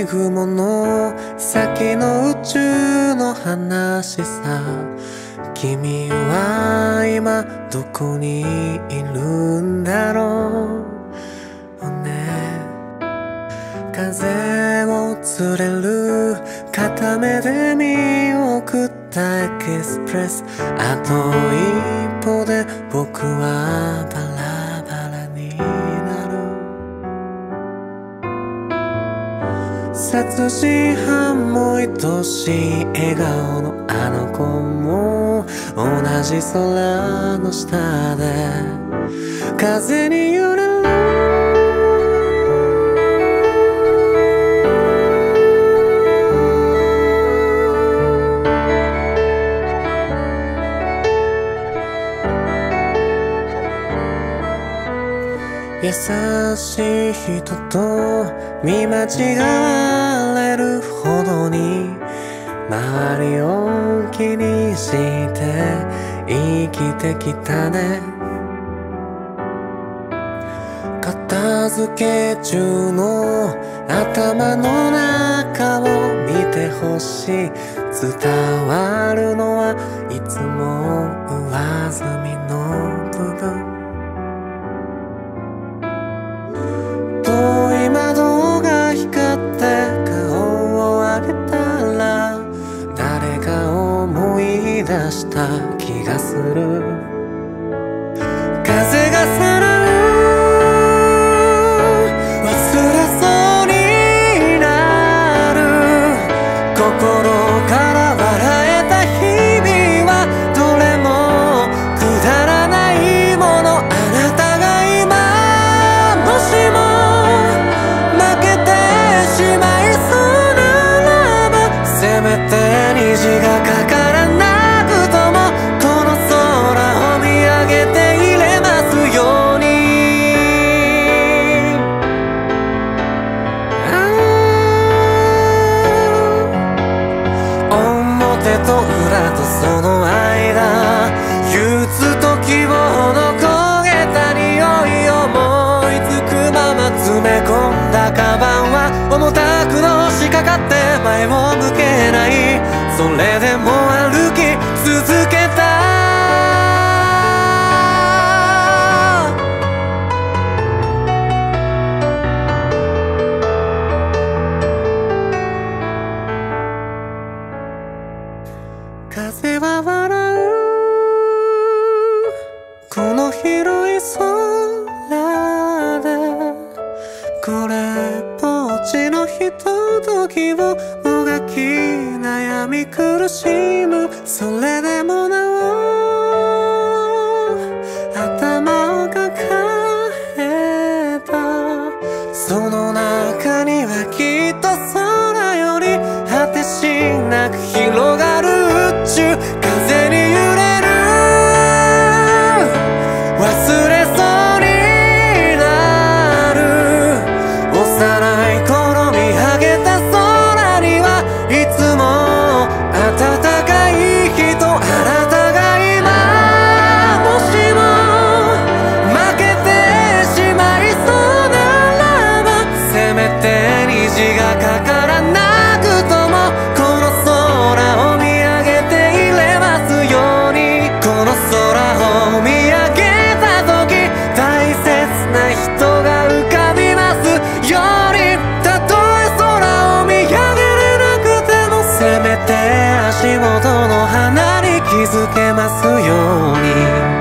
雲の先の宇宙の話さ。君は今どこにいるんだろうね。風を連れる片目で見送ったエクスプレス。あと一歩で僕はバラバラになる。殺人犯も愛しい笑顔のあの子も同じ空の下で風に揺れる。優しい人と見間違われるほどに周りを気にして生きてきたね。片付け中の頭の中を見てほしい。伝わるのはいつも上澄みの部分。遠い窓が光って顔を上げたら誰か思い出した気がする。風がさらう忘れそうになる。心から笑えた日々はどれもくだらないもの。あなたが今もしもせめて虹がかからなくともこの空を見上げていれますように。表と裏とその間憂鬱と希望の焦げた匂い。思いつくまま詰め込んだカバンは重たくのしかかって前を向けない。それでも歩き続けた。風は笑うこの広い空でこれっぽっちのひとときをもがき悩み苦しむ。それでもなお頭を抱えた。その中にはきっと空より果てしなく広がる宇宙。風に揺れる忘れそうになる。幼い頃見上げた空にはいつも温かい人。あなたが今もしも負けてしまいそうならばせめて虹がかからなくともこの空を見上げていれますように。この空を見上げた時大切な人が浮かびますように。たとえ空を見上げれなくてもせめて足元の花に気づけますように。